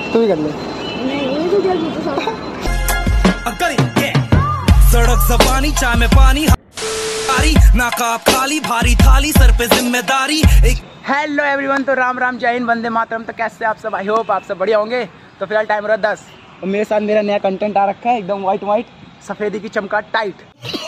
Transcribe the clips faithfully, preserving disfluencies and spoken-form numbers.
तू भी कर ले। सड़क ज़बानी चाय में पानी नाकाब खाली भारी थाली सर पे जिम्मेदारी। हेलो एवरीवन, तो राम राम जय हिंद वंदे मातरम। तो कैसे आप सब? आई होप आप सब बढ़िया होंगे। तो फिलहाल टाइम रहा दस और मेरे साथ मेरा नया कंटेंट आ रखा है, एकदम वाइट वाइट सफेदी की चमका टाइट।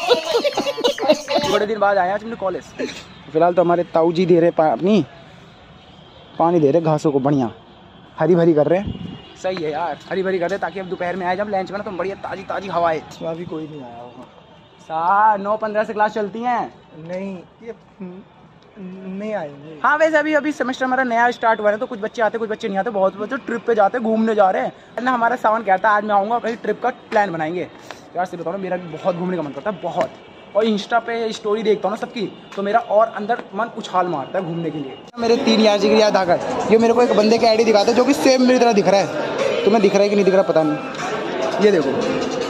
बड़े दिन बाद आया आज अपने कॉलेज। फिलहाल तो हमारे ताऊ जी दे रहे अपनी पानी दे रहे घासों को, बढ़िया हरी भरी कर रहे हैं। सही है यार, हरी भरी कर रहे ताकि अब दोपहर में आए जब लंच में ना तो बढ़िया ताजी ताजी हवाएं। अभी कोई नहीं आया होगा। सा नौ पंद्रह से क्लास चलती हैं। नहीं ये नहीं आएंगे। हाँ वैसे अभी अभी सेमेस्टर हमारा नया स्टार्ट हुआ है तो कुछ बच्चे आते कुछ बच्चे नहीं आते। बहुत बच्चे ट्रिप पे जाते घूमने जा रहे हैं ना। हमारा सावन कहता है आज मैं आऊँगा, कहीं ट्रिप का प्लान बनाएंगे। यार से बताओ ना, मेरा भी बहुत घूमने का मन करता है बहुत। और इंस्टा पे स्टोरी देखता हूँ ना सबकी, तो मेरा और अंदर मन उछाल मारता है घूमने के लिए। मेरे तीन यार जिगर याद आकर ये मेरे को एक बंदे का आईडी दिखाता है जो कि सेम मेरी तरह दिख रहा है। तुम्हें दिख रहा है कि नहीं दिख रहा पता नहीं। ये देखो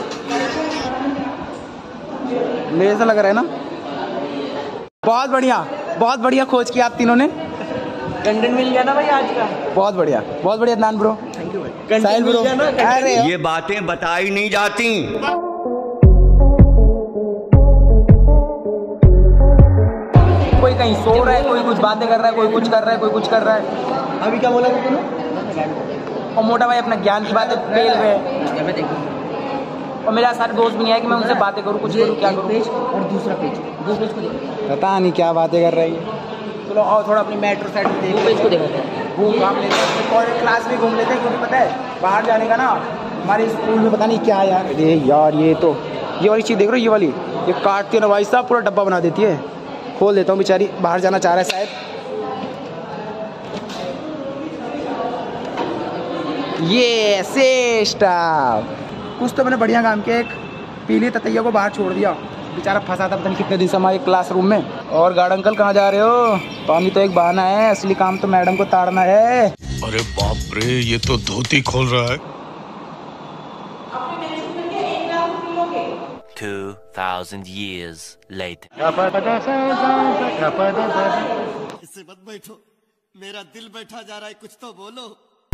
मेरे ऐसा लग रहा है ना। बहुत बढ़िया बहुत बढ़िया खोज किया आप तीनों ने। कंटेंट मिल गया ना भाई आज का। बहुत बढ़िया बहुत बढ़िया नान ब्रो। थैंक यू भाई। साहिल ब्रो। अरे ये बातें बताई नहीं जाती। कोई कहीं सो रहा है, कोई कुछ बातें कर रहा है, कोई कुछ कर रहा है, कोई कुछ कर रहा है। अभी क्या बोला तूने? और मोटा भाई अपना ज्ञान की बातें पेल रहे हैं। और मेरा सारे दोस्त भी नहीं है कि मैं उनसे बातें करूँ, कुछ करूँ, क्या करूँ। और दूसरा पेज दो पेज को देखो। पता नहीं क्या बातें कर रही है। चलो और थोड़ा अपनी मेट्रो साइड में दो पेज को देखो। घूम घाम लेते हैं और क्लास में घूम लेते हैं, क्योंकि पता है बाहर जाने का ना हमारे स्कूल में पता नहीं क्या यार। अरे यार ये तो ये वाली चीज़ देख रहे हो, ये वाली ये काटती है ना भाई साहब, पूरा डब्बा बना देती है। खोल देता हूँ, बेचारी बाहर जाना चाह रहा है शायद। ये सेस्टा कुछ तो मैंने बढ़िया काम किया। एक पीली ततैया को बाहर छोड़ दिया, बेचारा फंसा था पता नहीं कितने दिन से हमारे क्लासरूम में। और गार्ड अंकल कहाँ जा रहे हो? पानी तो एक बहाना है, असली काम तो मैडम को ताड़ना है। अरे बाप रे, ये तो धोती खोल रहा है। Two thousand years later. इससे मत बैठो, मेरा दिल बैठा जा रहा है, कुछ तो बोलो।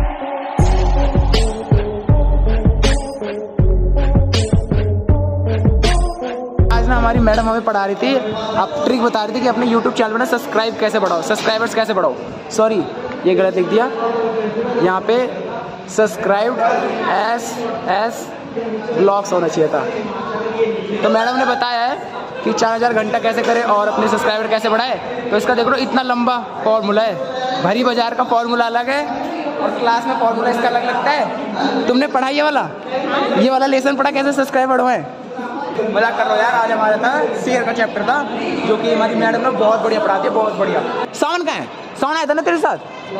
आज ना हमारी मैडम हमें पढ़ा रही थी, आप ट्रिक बता रही थी कि अपने यूट्यूब चैनल में ना सब्सक्राइब कैसे बढ़ाओ, सब्सक्राइबर्स कैसे बढ़ाओ। सॉरी ये गलत लिख दिया, यहाँ पे सब्सक्राइब एस एस ब्लॉग्स होना चाहिए था। तो मैडम ने बताया है कि चार हज़ार घंटा कैसे करें और अपने सब्सक्राइबर कैसे बढ़ाए। तो इसका देख लो इतना लंबा फॉर्मूला है। भरी बाजार का फॉर्मूला अलग है और क्लास में फॉर्मूला इसका अलग लगता है। तुमने पढ़ा ये वाला ये वाला लेसन पढ़ा कैसे सब्सक्राइब बढ़वाएं? मजाक कर रहा हूँ यार। आज हमारा था शेयर का चैप्टर था जो कि हमारी मैडम ने बहुत बढ़िया पढ़ाती है, बहुत बढ़िया। सावन का है, सावन आया था ना तेरे साथ?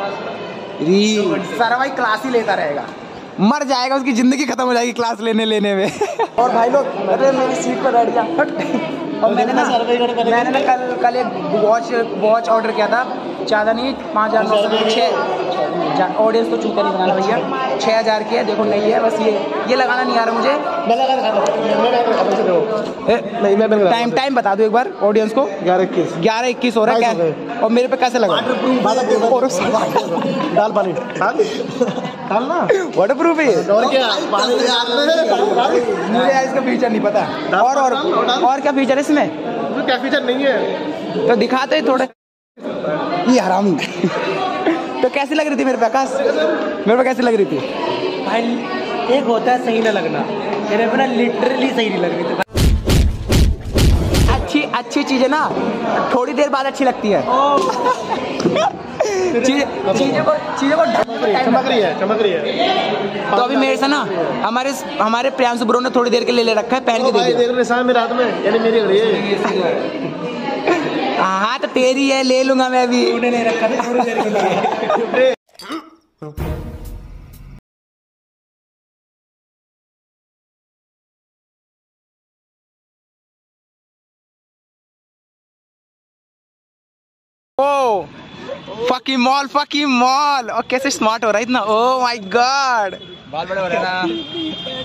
सारा भाई क्लास ही लेता रहेगा, मर जाएगा, उसकी जिंदगी खत्म हो जाएगी क्लास लेने लेने में। और भाई लोग अरे मेरी सीट पर बैठ गया। और मैंने ना मैंने ना कल कल एक वॉच वॉच ऑर्डर किया था, ज़्यादा नहीं पाँच हज़ार नौ सौ छः। ऑडियंस तो चूता नहीं बनाना भैया, छः हज़ार की है। देखो नहीं है, बस ये ये लगाना नहीं आ रहा मुझे। टाइम टाइम बता दो एक बार ऑडियंस को। ग्यारह इक्कीस ग्यारह इक्कीस हो रहा है क्या? और मेरे पे कैसे लगा? डाल पानी डालना वाटर प्रूफ है। और क्या मुझे इसका फीचर नहीं पता। और और और क्या फीचर है इसमें? क्या फीचर नहीं है तो दिखाते थोड़े। ये हरामी। तो कैसी लग रही थी मेरे पे आकाश? मेरे पे कैसी लग रही थी भाई? एक होता है सही ना लगना, मेरे पे ना लिटरली सही नहीं लग रही थी। अच्छी अच्छी चीजें ना थोड़ी देर बाद अच्छी लगती है। चीजें चीजें को चीजें को चमक रही है चमक रही है। तो अभी मेरे से ना हमारे हमारे प्रियांशु ब्रो ने थोड़ी देर के लिए ले रखा है, पहन के देख देख रहे मेरे हाथ में, यानी मेरी हो रही है। हाँ तो तेरी है, ले लूंगा मैं अभी। तूने नहीं रखा था थोड़ी देर के लिए। ओ फकी मॉल फकी मॉल। और कैसे स्मार्ट हो रहा है इतना। ओ माय गॉड, बाल बड़े हो रहे हैं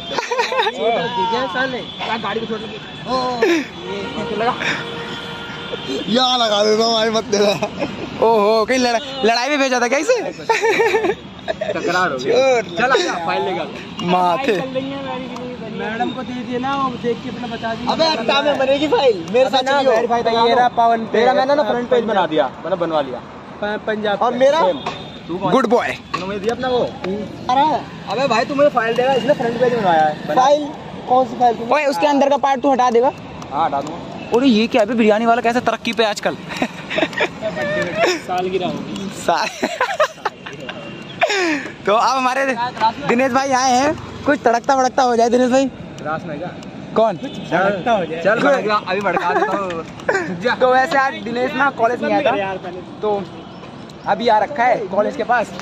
ना। गाड़ी को छोड़ लगा। यहाँ लगा देता हूँ भाई, मत देना। ओहो, कहीं लड़ा, लड़ाई में भेजा था क्या इसे? तकरार हो गया। चल आजा, फाइल लेगा माथे। मैडम को दे दिए ना, वो देख के अपना बता दी। अबे अट्टा में बनेगी फाइल, मेरे साथ ना वेरीफाई था ये रहा पवन। तेरा मैंने ना फ्रंट पेज बना दिया, मैंने बनवा लिया। पंजाब और मेरा गुड बॉय। तुम्हें दिया अपना वो। अरे अबे भाई तू मुझे फाइल देगा, इसने फ्रंट पेज बनवाया है। फाइल कौन सी फाइल? ओए उसके अंदर का पार्ट तू हटा देगा? हाँ हटा दूंगा। और ये क्या है बिरयानी वाला कैसे तरक्की पे आजकल? सालगिरह होगी। तो अब हमारे दिनेश भाई आए हैं, कुछ तड़कता भड़कता हो जाए दिनेश भाई। रास में क्या? कौन? तड़कता हो जाए। चल भड़का, अभी भड़का देता हूँ। तो वैसे आज दिनेश ना कॉलेज नहीं आया था, तो अभी आ रखा है कॉलेज के पास,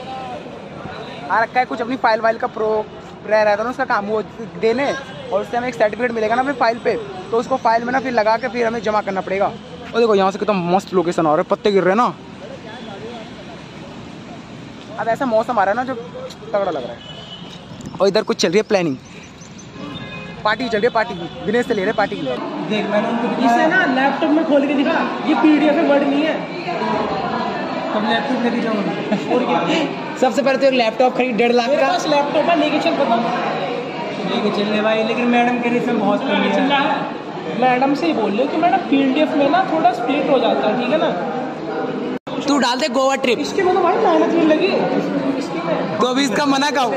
आ रखा है कुछ अपनी फाइल वाइल का प्रो रह रहा था ना उसका काम वो देने, और उससे हमें एक सर्टिफिकेट मिलेगा ना अपनी फाइल पे, तो उसको फाइल में ना फिर लगा के फिर हमें जमा करना पड़ेगा। और देखो यहाँ से कितना मस्त लोकेशन आ रहा है, पत्ते गिर रहे हैं ना। अब ऐसा मौसम आ रहा है ना जो तगड़ा लग रहा है। और इधर कुछ चल रही है प्लानिंग, पार्टी चल रही है, पार्टी की दिनेश से ले रहे पार्टी की। देख मैंने उनको इसे ना लैपटॉप में खोल के दिखा, ये पीडीएफ है, वर्ड नहीं है। तब लैपटॉप लेके जाऊँ और क्या? सबसे पहले तो एक लैपटॉप खरीद डेढ़ लाख मेरे का। पास लैपटॉप है, लेके चल बता। लेके चलने भाई, लेकिन मैडम के लिए बहुत कमी है। मैडम से ही बोल रहे हो कि मैडम पीडीएफ में ना थोड़ा स्प्लिट हो जाता है, ठीक है ना? तू डाल दे गोवा ट्रिप। इसके में तो भाई मेहनत भी लगी इसकी में। तो अभी इसका मना का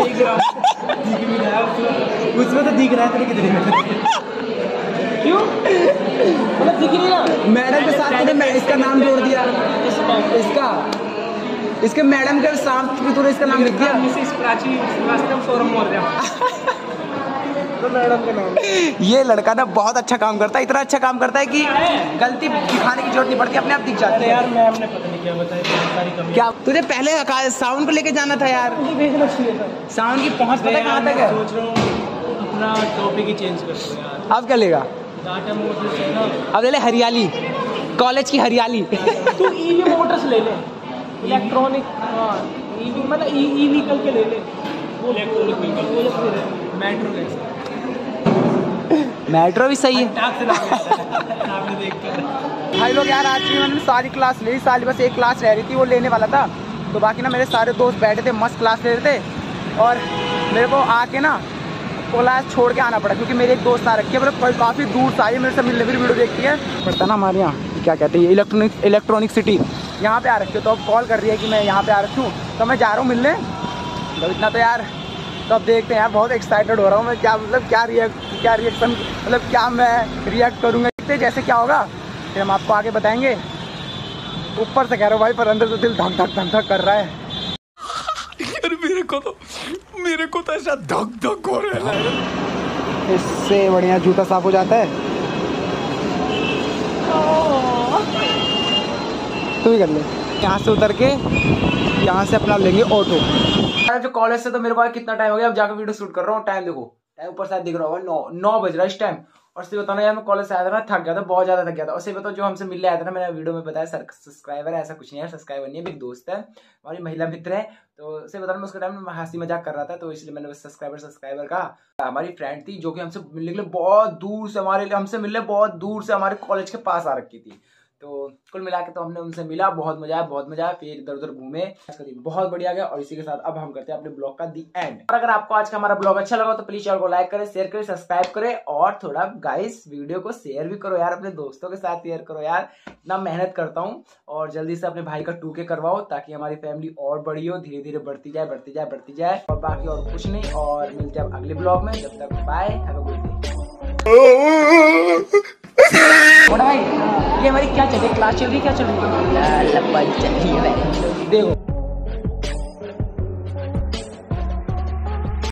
उसमें तो दिख रहा है तेरे कितने। क्यों? मतलब दिख नहीं रहा। मैडम के साथ तूने इसका नाम जोड़ दिया, इसका इसके मैडम के साथ भी तूने इसका नाम लिख दिया। मिसेस प्राची श्रीवास्तव सोरम मौर्य। तो मैडम का नाम। ये लड़का ना बहुत अच्छा काम करता है, इतना अच्छा काम करता है कि गलती दिखाने की जरूरत नहीं पड़ती, अपने आप दिख जाती है। यार मैम ने पता नहीं क्या बताया, बहुत सारी कमी। क्या तुझे पहले साउंड को लेके जाना था यार? मुझे भेजना चाहिए था। साउंड की पहुंच पता है कहाँ तक है? सोच रहा हूँ अपना टॉपिक ही चेंज कर दूँ यार। अब क्या लेगा? डाटा मोटर्स है ना। अब ले ले हरियाली, कॉलेज की हरियाली। तू ईवी मोटर्स ले ले, इलेक्ट्रॉनिक। हाँ ईवी मतलब ई व्हीकल के ले ले, वो इलेक्ट्रॉनिक व्हीकल वो जब मेट्रो कैसे। मेट्रो भी सही है। आपने देख कर भाई लोग यार आज की मैंने सारी क्लास ली, सारी बस एक क्लास रह रही थी वो लेने वाला था, तो बाकी ना मेरे सारे दोस्त बैठे थे मस्त क्लास ले रहे थे, और मेरे को आके ना क्लास छोड़ के आना पड़ा क्योंकि मेरे एक दोस्त आ रखी है, मतलब काफ़ी दूर से आई है, मेरे से मिलने भी वीडियो देखती है। पता ना हमारे यहाँ क्या कहते हैं इलेक्ट्रॉनिक इलेक्ट्रॉनिक सिटी, यहाँ पे आ रखी है, तो अब कॉल कर रही है कि मैं यहाँ पे आ रखी हूँ, तो मैं जा रहा हूँ मिलने। तो इतना तो यार, तो अब देखते हैं यार, बहुत एक्साइटेड हो रहा हूँ मैं, क्या मतलब क्या रिएक्ट क्या रिएक्शन मतलब क्या मैं रिएक्ट करूँगा, देखते जैसे क्या होगा फिर हम आपको आगे बताएंगे। ऊपर से कह रहा हूँ भाई, पर अंदर से दिल धक धक धक धक कर रहा है। यार मेरे को तो मेरे को तो ऐसा धक धक हो रहा है। इससे बढ़िया जूता साफ हो जाता है। तू ही कर ले। यहाँ से उतर के यहाँ से अपना लेंगे ऑटो। जो कॉलेज से तो मेरे को कितना टाइम हो गया, अब जाकर वीडियो शूट कर रहा हूँ। टाइम देखो, टाइम ऊपर शायद दिख रहा होगा, नौ नौ बज रहा है इस टाइम। और सही बताना यार, मैं कॉलेज से आया था ना, थक गया था, बहुत ज्यादा थक गया था। और सही बताओ, जो हमसे मिलने आया था ना, मैंने वीडियो में बताया सब्सक्राइबर है, ऐसा कुछ नहीं है, सब्सक्राइबर नहीं है, मेरी दोस्त है, हमारी महिला मित्र है। तो सही बताना, मैं उसके टाइम में हंसी मजाक कर रहा था, तो इसलिए मैंने सब्सक्राइबर सब्सक्राइबर कहा। हमारी फ्रेंड थी जो कि हमसे मिलने के लिए बहुत दूर से हमारे लिए हमसे मिलने बहुत दूर से हमारे कॉलेज के पास आ रखी थी। तो कुल मिला के तो हमने उनसे मिला, बहुत मजा आया, बहुत मजा आया। फिर इधर उधर घूमे, बहुत बढ़िया गया। और इसी के साथ अब हम करते हैं अपने ब्लॉग का दी एंड। और अगर आपको आज का हमारा ब्लॉग अच्छा लगा तो प्लीज चैनल को लाइक करें, शेयर करें, सब्सक्राइब करें, और थोड़ा गाइस वीडियो को शेयर भी करो यार, अपने दोस्तों के साथ शेयर करो यार। इतना मेहनत करता हूँ, और जल्दी से अपने भाई का टू के करवाओ ताकि हमारी फैमिली और बड़ी हो, धीरे धीरे बढ़ती जाए बढ़ती जाए बढ़ती जाए। और बाकी और कुछ नहीं, और मिलते हैं अगले ब्लॉग में। जब तक bye, have a good day. भाई ये हमारी क्या चल रही है, क्लास चल रही है, क्या चल रही है? देखो